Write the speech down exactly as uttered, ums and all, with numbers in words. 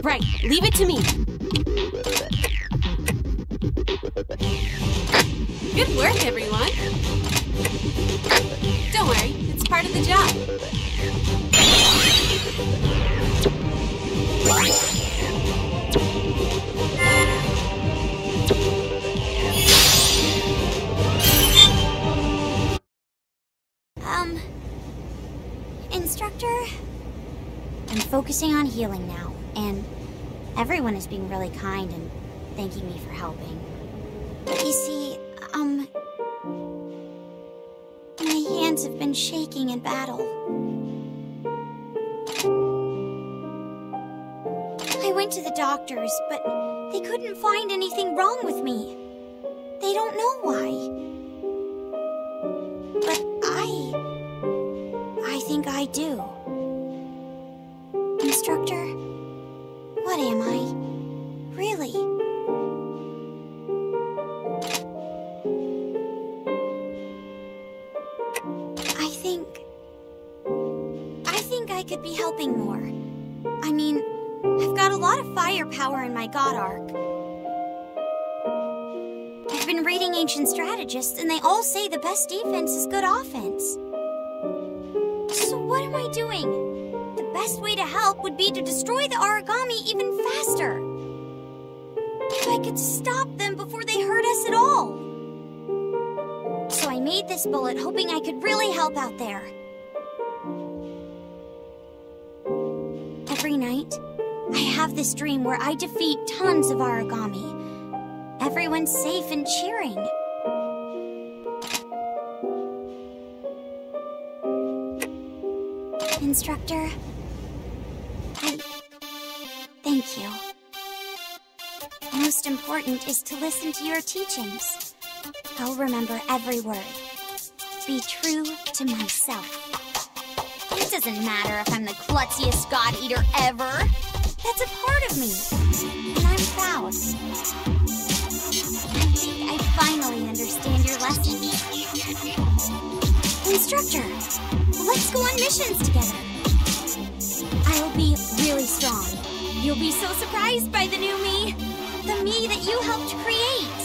Right, leave it to me. Good work, everyone. Don't worry, it's part of the job. Um, instructor? I'm focusing on healing now, and everyone is being really kind and thanking me for helping. You see, um, my hands have been shaking in battle. I went to the doctors, but they couldn't find anything wrong with me. They don't know why. But I... I think I do. Instructor, what am I? Really? I think... I think I could be helping more. I mean, I've got a lot of firepower in my God Arc. I've been reading ancient strategists, and they all say the best defense is good offense. So what am I doing? The best way to help would be to destroy the Aragami even faster. If I could stop them before they hurt us at all. So I made this bullet hoping I could really help out there. Every night, I have this dream where I defeat tons of Aragami. Everyone's safe and cheering. Instructor, I thank you. Most important is to listen to your teachings. I'll remember every word. Be true to myself. It doesn't matter if I'm the klutziest god eater ever. That's a part of me, and I'm proud. I think I finally understand your lesson. Instructor, let's go on missions together. I'll be really strong. You'll be so surprised by the new me. The me that you helped create.